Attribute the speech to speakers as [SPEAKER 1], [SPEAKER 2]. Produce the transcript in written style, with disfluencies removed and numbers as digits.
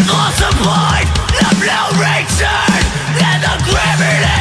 [SPEAKER 1] lost the point of no return, and the gravity